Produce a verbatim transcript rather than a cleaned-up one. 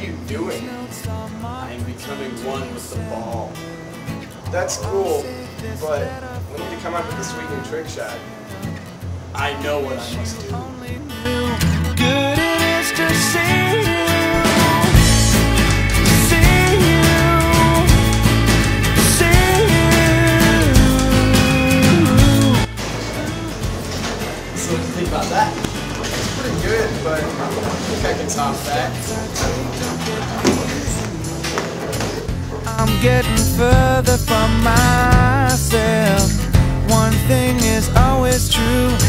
you doing? I'm becoming one with the ball. That's cool, but we need to come up with a sweet new trick shot. I know what I must do. Good it is to see you, see you, see you. So what do you think about that? It's pretty good, but I think I can top that. I'm getting further from myself. One thing is always true.